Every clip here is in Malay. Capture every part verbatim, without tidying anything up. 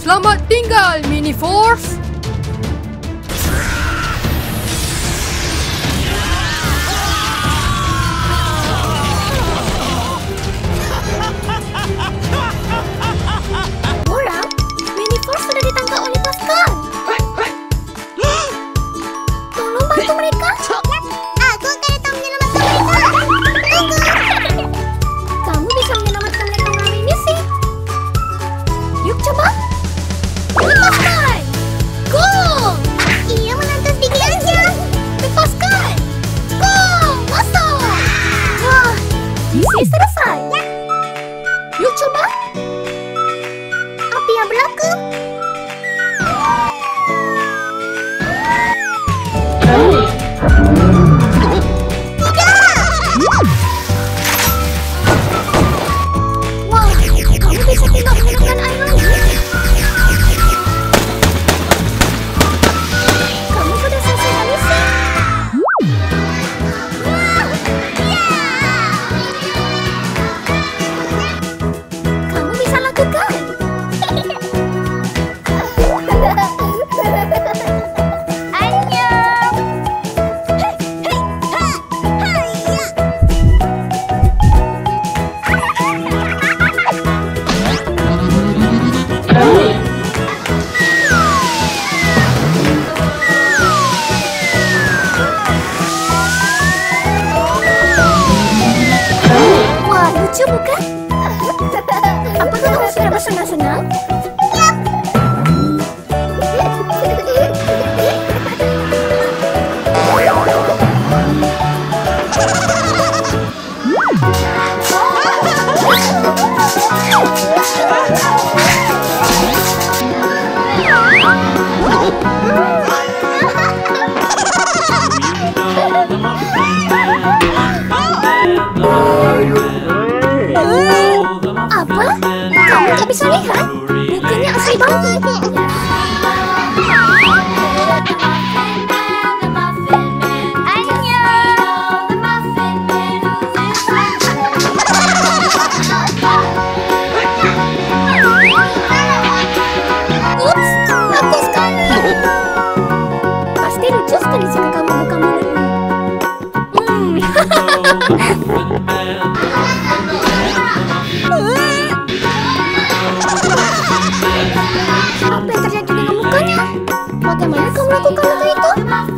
Selamat tinggal, Mini Force. Boram, Mini Force sudah ditangkap oleh Pascal. Tolong bantu mereka. Aku akan datang menyelamatkan mereka. Tunggu. Kamu bisa menyelamatkan mereka melalui misi. Yuk coba. Lepaskan! Go! Ia menantu sedikit aja. Lepaskan! Go! Masuk! Wah, misi selesai. Yuk coba. Apa yang berlaku? Wah, kamu bisa tidak menggunakan air lagi? Kamu sudah selesai misi. Kamu bisa lakukan. Annyeong. Hei, hei, ha, hayya. Wah, lucu bukan? Apakah kamu sudah bersenang-senang? Yap. Apa? Kamu tak bisa lihat? Bukannya asli banget. Ups, aku sekali. Pasti lucu sekali jika kamu buka mulutmu. Apa yang terjadi dengan mukanya? Bagaimana kamu melakukan hal itu?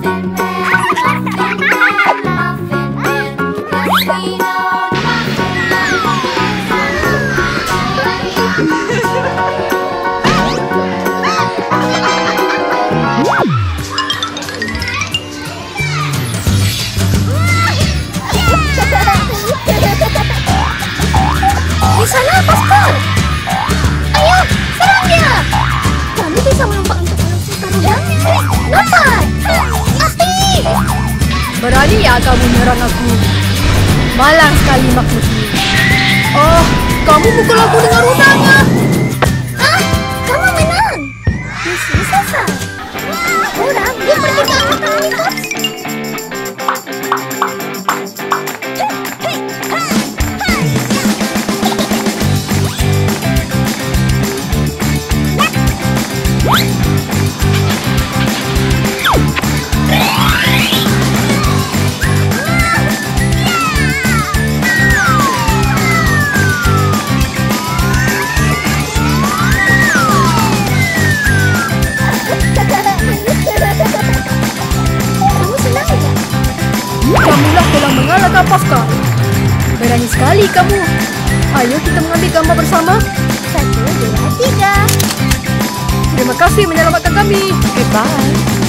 Di sana, Pascal! Ayo, serang dia! Kamu bisa melompat untuk melumpuhkan rudalnya. Dapat! Pasti! Berani ya kamu menyerang aku? Malang sekali maksudmu. Oh, kamu pukul aku dengan rudalnya. Ah, kamu menang! Misi selesai. Boram, dia pergi ke arah Mini Force. Kamulah telah mengalahkan Pascal. Berani sekali kamu. Ayo kita mengambil gambar bersama. Satu, dua, tiga. Terima kasih menyelamatkan kami. Goodbye.